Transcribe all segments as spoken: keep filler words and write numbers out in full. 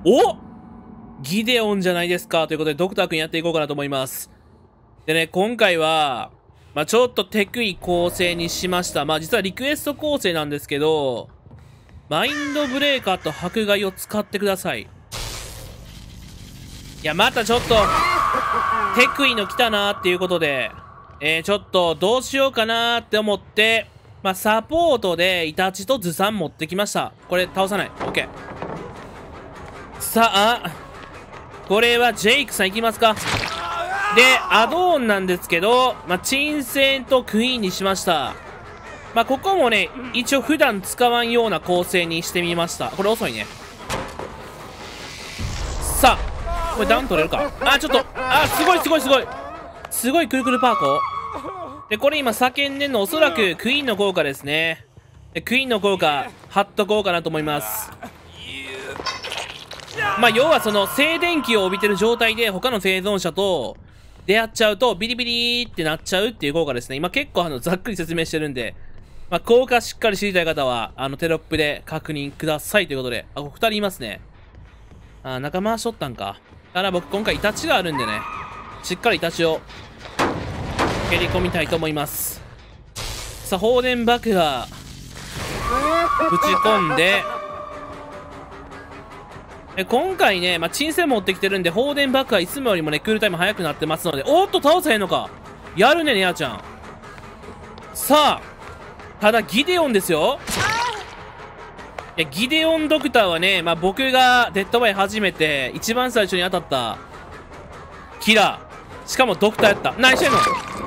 おギデオンじゃないですか。ということで、ドクターくんやっていこうかなと思います。でね、今回は、まあ、ちょっとテクイ構成にしました。まあ、実はリクエスト構成なんですけど、マインドブレーカーと迫害を使ってください。いや、またちょっと、テクイの来たなーっていうことで、えー、ちょっとどうしようかなーって思って、まあ、サポートでイタチとズサン持ってきました。これ倒さない。オッケー。さあ、これはジェイクさんいきますか。で、アドオンなんですけど、まあ、鎮静とクイーンにしました。まあ、ここもね、一応普段使わんような構成にしてみました。これ遅いね。さあ、これダウン取れるか。あ、ちょっと、あ、すごいすごいすごい。すごいくるくるパーコ。で、これ今叫んでんのおそらくクイーンの効果ですね。でクイーンの効果、貼っとこうかなと思います。まあ、要はその静電気を帯びてる状態で他の生存者と出会っちゃうとビリビリってなっちゃうっていう効果ですね。今結構あのざっくり説明してるんで、まあ、効果しっかり知りたい方はあのテロップで確認くださいということで。あ、ここふたりいますね。あ、中回しとったんか。だから僕今回イタチがあるんでね、しっかりイタチを蹴り込みたいと思います。さあ、放電爆破ぶち込んで、え今回ね、まあ、鎮静持ってきてるんで、放電爆破いつもよりもね、クールタイム早くなってますので、おーっと、倒せへんのか。やるね、ネアちゃん。さあ、ただ、ギデオンですよ。いや、ギデオンドクターはね、まあ、僕がデッドバイ初めて、一番最初に当たった、キラー。しかもドクターやった。何してんの？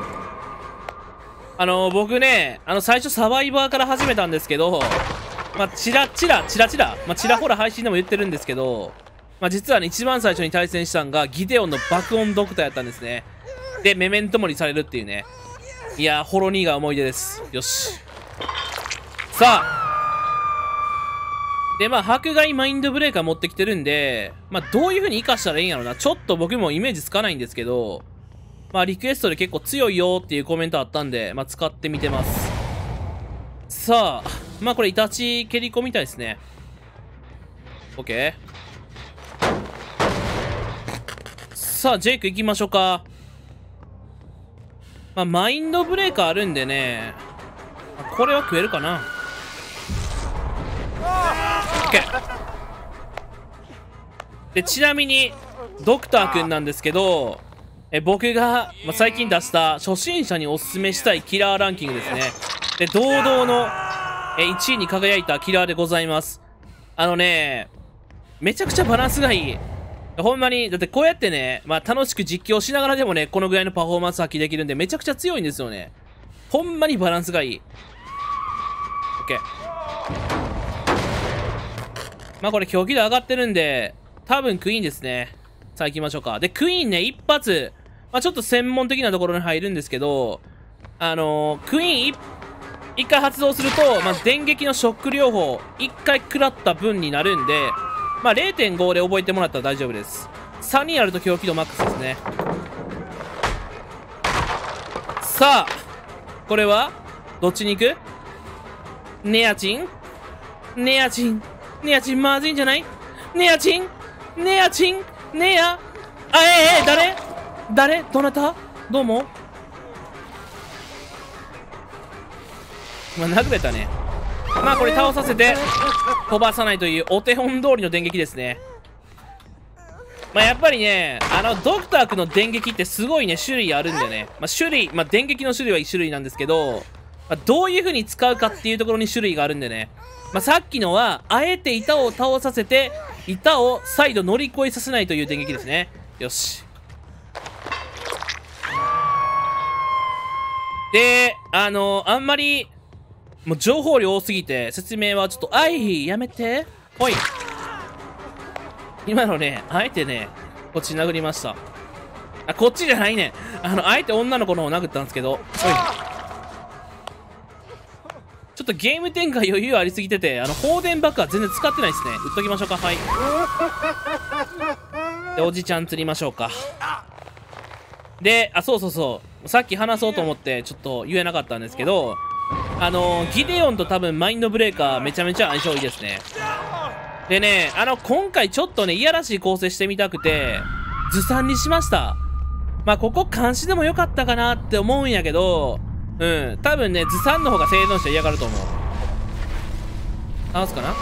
あのー、僕ね、あの、最初サバイバーから始めたんですけど、まあ、チラチラ、チラチラ、まあ、チラホラ配信でも言ってるんですけど、まあ、実はね、一番最初に対戦したんが、ギデオンの爆音ドクターやったんですね。で、メメントモリされるっていうね。いやー、ホロニーが思い出です。よし。さあ。で、まあ、迫害マインドブレーカー持ってきてるんで、まあ、どういう風に活かしたらいいんやろな。ちょっと僕もイメージつかないんですけど、まあ、リクエストで結構強いよーっていうコメントあったんで、まあ、使ってみてます。さあ。まあこれイタチ蹴り込みたいですね。 OK。 さあジェイク行きましょうか。まあマインドブレーカーあるんでね、これは食えるかな。 OK。 でちなみにドクターくんなんですけど、え僕が、まあ、最近出した初心者におすすめしたいキラーランキングですね。で堂々のえいちいに輝いたキラーでございます。あのね、めちゃくちゃバランスがいい。ほんまに、だってこうやってね、まあ楽しく実況しながらでもね、このぐらいのパフォーマンス発揮できるんで、めちゃくちゃ強いんですよね。ほんまにバランスがいい。OK。まあこれ狂気度上がってるんで、多分クイーンですね。さあ行きましょうか。で、クイーンね、一発、まあちょっと専門的なところに入るんですけど、あのー、クイーン一発、一回発動すると、まあ、電撃のショック療法、一回食らった分になるんで、まあ、れいてんご で覚えてもらったら大丈夫です。さんにんあると狂気度マックスですね。さあ、これは、どっちに行く？ネアチン？ネアチン？ネアチンまずいんじゃない？ネアチン？ネアチン？ネア？あ、ええ、誰？誰？どなた？どうも？まあ、殴れたね。まあこれ倒させて飛ばさないというお手本通りの電撃ですね。まあやっぱりね、あのドクターくんの電撃ってすごいね種類あるんでね、まあ種類、まあ電撃の種類はいち種類なんですけど、まあ、どういう風に使うかっていうところに種類があるんでね、まあさっきのはあえて板を倒させて板を再度乗り越えさせないという電撃ですね。よし。で、あのー、あんまりもう情報量多すぎて説明はちょっと、あいやめて。ほい。今のね、あえてね、こっち殴りました。あ、こっちじゃないね。あの、あえて女の子の方殴ったんですけど、ほい。ちょっとゲーム展開余裕ありすぎてて、あの、放電爆破全然使ってないですね。打っときましょうか。はい。で、おじちゃん釣りましょうか。で、あ、そうそうそう。さっき話そうと思って、ちょっと言えなかったんですけど、あのー、ギデオンと多分マインドブレーカーめちゃめちゃ相性いいですね。 でね、あの、今回ちょっとね、いやらしい構成してみたくて、ずさんにしました。まあ、ここ監視でもよかったかなって思うんやけど、うん、多分ね、ずさんの方が生存者嫌がると思う。倒すかな。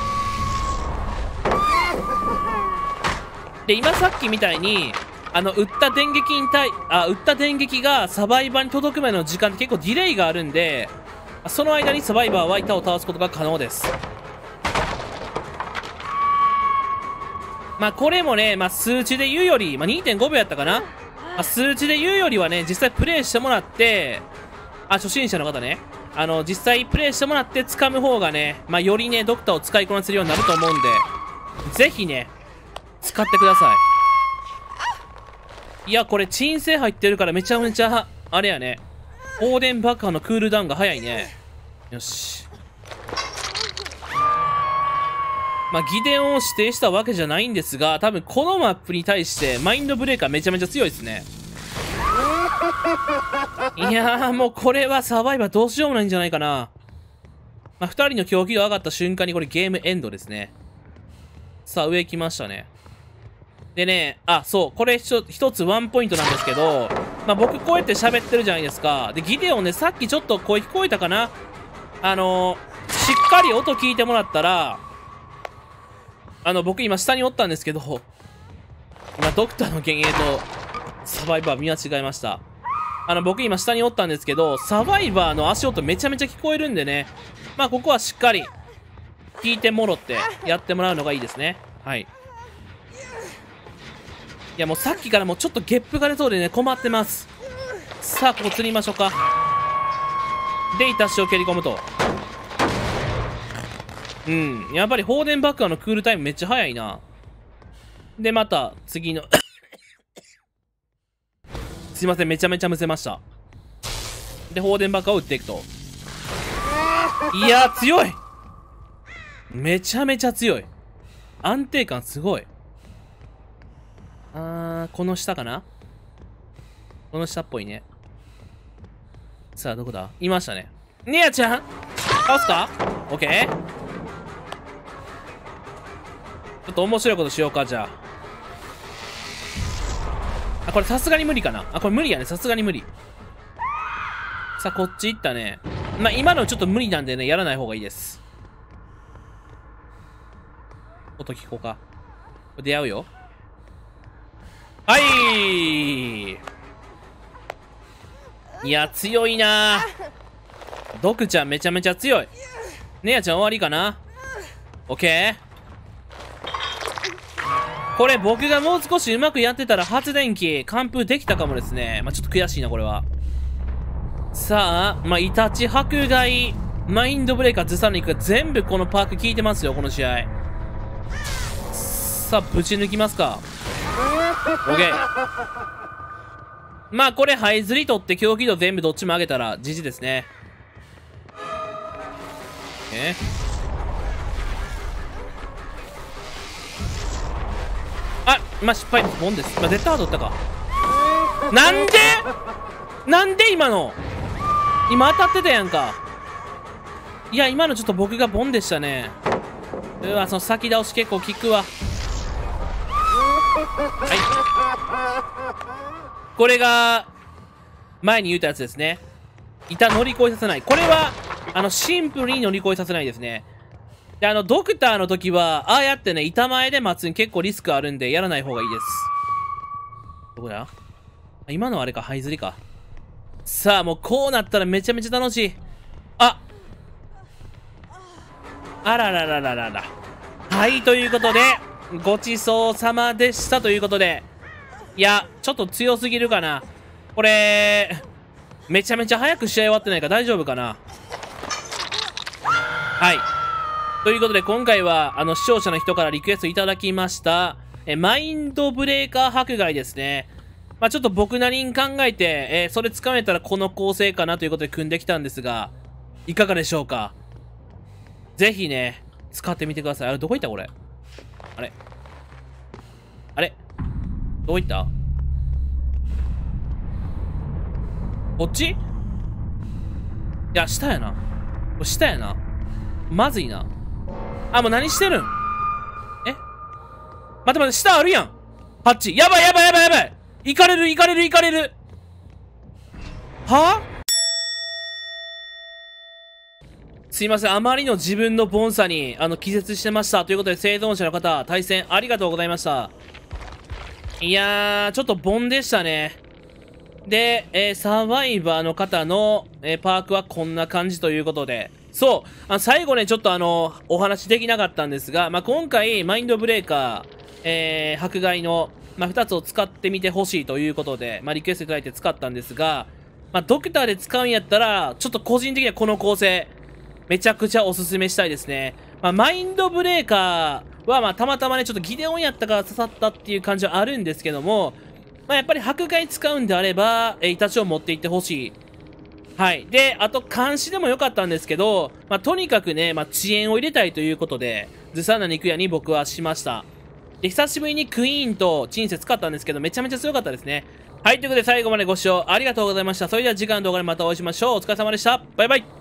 で、今さっきみたいに、あの、撃った電撃に対、あ、撃った電撃がサバイバーに届くまでの時間って結構ディレイがあるんで、その間にサバイバーは板を倒すことが可能です。まあ、これもね、まあ、数値で言うより、まあ、にてんごびょうやったかな。まあ、数値で言うよりはね、実際プレイしてもらって、あ、初心者の方ね、あの、実際プレイしてもらって掴む方がね、まあ、よりね、ドクターを使いこなせるようになると思うんで、ぜひね、使ってください。いや、これ、鎮静入ってるからめちゃめちゃ、あれやね、放電爆破のクールダウンが早いね。よし。まあ、ギデオンを指定したわけじゃないんですが、多分このマップに対してマインドブレーカーめちゃめちゃ強いですね。いやー、もうこれはサバイバーどうしようもないんじゃないかな。まあ、ふたりの狂気度上がった瞬間にこれゲームエンドですね。さあ、上来ましたね。でね、あ、そう、これ一つワンポイントなんですけど、まあ、僕こうやって喋ってるじゃないですか。で、ギデオンね、さっきちょっと声聞こえたかな。あのー、しっかり音聞いてもらったら、あの、僕今下におったんですけど、今ドクターの幻影とサバイバー見間違えました。あの、僕今下におったんですけど、サバイバーの足音めちゃめちゃ聞こえるんでね。まあ、ここはしっかり聞いてもろってやってもらうのがいいですね。はい。いや、もうさっきからもうちょっとゲップが出そうでね、困ってます。さあ、ここ釣りましょうか。で、イタシを蹴り込むと。うん。やっぱり放電爆破のクールタイムめっちゃ早いな。で、また、次の。すいません、めちゃめちゃむせました。で、放電爆破を撃っていくと。いやー、強いめちゃめちゃ強い。安定感すごい。あー、この下かなこの下っぽいね。さあ、どこだいましたね。ニアちゃん倒すかオッケー。ちょっと面白いことしようか、じゃあ。あ、これさすがに無理かな。あ、これ無理やね。さすがに無理。さあ、こっち行ったね。まあ、今のちょっと無理なんでね、やらない方がいいです。音聞こうか。出会うよ。はい。いや、強いなドクちゃんめちゃめちゃ強い。ネアちゃん終わりかな。オッケー。これ僕がもう少しうまくやってたら発電機完封できたかもですね。まあ、ちょっと悔しいな、これは。さあ、まあ、イタチ、迫害、マインドブレーカー、ズサニックが全部このパーク効いてますよ、この試合。さあ、ぶち抜きますか。オッケー。まあ、これ、ハイズリ取って狂気度全部どっちも上げたら、ジジですね。えあ、まあ、失敗もんです。まあ、絶対ハード打ったか。なんでなんで今の今当たってたやんか。いや、今のちょっと僕がボンでしたね。うわ、その先倒し結構効くわ。はい。これが、前に言ったやつですね。板乗り越えさせない。これは、あの、シンプルに乗り越えさせないですね。で、あの、ドクターの時は、ああやってね、板前で待つに結構リスクあるんで、やらない方がいいです。どこだ今のあれか、ハイズリか。さあ、もうこうなったらめちゃめちゃ楽しい。ああらららららら。はい、ということで、ごちそうさまでしたということで。いや、ちょっと強すぎるかな。これ、めちゃめちゃ早く試合終わってないか大丈夫かな。はい。ということで、今回は、あの、視聴者の人からリクエストいただきました、え、マインドブレーカー迫害ですね。まあ、ちょっと僕なりに考えて、えー、それ掴めたらこの構成かなということで組んできたんですが、いかがでしょうか。ぜひね、使ってみてください。あれ、どこ行ったこれ。あれあれどこ行ったこっちいや、下やな。これ下やな。まずいな。あ、もう何してるん待って、下あるやん。ハッチ。やばいやばいやばいやばい。行かれる行かれる行かれる。はぁ、すいません。あまりの自分のボンさに、あの、気絶してました。ということで、生存者の方、対戦ありがとうございました。いやー、ちょっとボンでしたね。で、えー、サバイバーの方の、えー、パークはこんな感じということで。そう。あの最後ね、ちょっとあの、お話できなかったんですが、まあ、今回、マインドブレーカー、えー、迫害の、まあ、ふたつを使ってみてほしいということで、まあ、リクエストいただいて使ったんですが、まあ、ドクターで使うんやったら、ちょっと個人的にはこの構成、めちゃくちゃおすすめしたいですね。まあ、マインドブレーカーは、まあ、たまたまね、ちょっとギデオンやったから刺さったっていう感じはあるんですけども、まあ、やっぱり迫害使うんであれば、えー、イタチを持っていってほしい。はい。で、あと、監視でもよかったんですけど、まあ、とにかくね、まあ、遅延を入れたいということで、ずさんな肉屋に僕はしました。で、久しぶりにクイーンとチンセ使ったんですけど、めちゃめちゃ強かったですね。はい。ということで、最後までご視聴ありがとうございました。それでは次回の動画でまたお会いしましょう。お疲れ様でした。バイバイ。